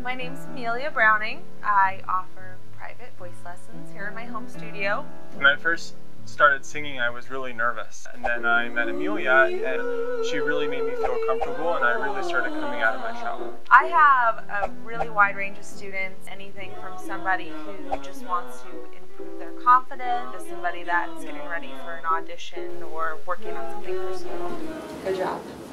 My name's Amelia Browning. I offer private voice lessons here in my home studio. When I first started singing, I was really nervous, and then I met Amelia and she really made me feel comfortable, and I really started coming out of my shell. I have a really wide range of students, anything from somebody who just wants to improve their confidence to somebody that's getting ready for an audition or working on something personal. Good job.